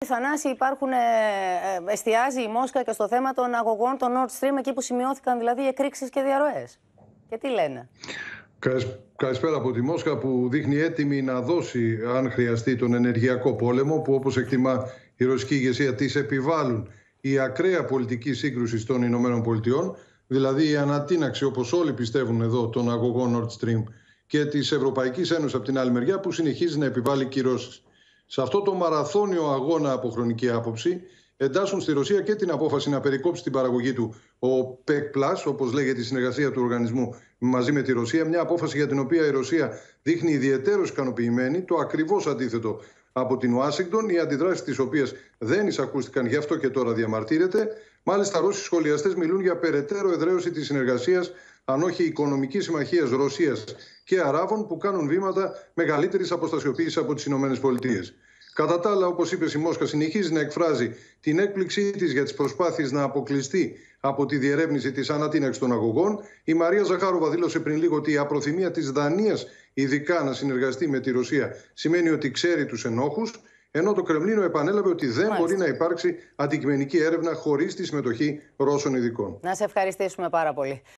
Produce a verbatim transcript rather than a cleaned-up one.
Θανάση, υπάρχουν, ε, ε, εστιάζει η Μόσχα και στο θέμα των αγωγών των Nord Stream, εκεί που σημειώθηκαν δηλαδή εκρήξεις και διαρροές. Και τι λένε? Καλησπέρα από τη Μόσχα, που δείχνει έτοιμη να δώσει, αν χρειαστεί, τον ενεργειακό πόλεμο, που όπως εκτιμά η ρωσική ηγεσία της επιβάλλουν η ακραία πολιτική σύγκρουση των Ηνωμένων Πολιτειών, δηλαδή η ανατείναξη, όπως όλοι πιστεύουν εδώ, των αγωγών Nord Stream και της Ευρωπαϊκής Ένωσης από την άλλη μεριά, που συνεχίζει να επιβάλλει κυρώσεις. Σε αυτό το μαραθώνιο αγώνα από χρονική άποψη εντάσσουν στη Ρωσία και την απόφαση να περικόψει την παραγωγή του ο ΠΕΚ πλας, όπως λέγεται η συνεργασία του οργανισμού μαζί με τη Ρωσία, μια απόφαση για την οποία η Ρωσία δείχνει ιδιαιτέρως ικανοποιημένη, το ακριβώς αντίθετο από την Ουάσιγκτον, οι αντιδράσεις της οποίας δεν εισακούστηκαν, γι' αυτό και τώρα διαμαρτύρεται. Μάλιστα, Ρώσοι σχολιαστές μιλούν για περαιτέρω εδραίωση της συνεργασίας, αν όχι οικονομικής συμμαχίας Ρωσίας και Αράβων, που κάνουν βήματα μεγαλύτερης αποστασιοποίησης από τις Ηνωμένες Πολιτείες. Κατά τα άλλα, όπως είπε, η Μόσχα συνεχίζει να εκφράζει την έκπληξή της για τις προσπάθειες να αποκλειστεί από τη διερεύνηση της ανατείναξης των αγωγών. Η Μαρία Ζαχάροβα δήλωσε πριν λίγο ότι η απροθυμία της Δανίας ειδικά να συνεργαστεί με τη Ρωσία σημαίνει ότι ξέρει τους ενόχους, ενώ το Κρεμλίνο επανέλαβε ότι δεν Μάλιστα. μπορεί να υπάρξει αντικειμενική έρευνα χωρίς τη συμμετοχή Ρώσων ειδικών. Να σε ευχαριστήσουμε πάρα πολύ.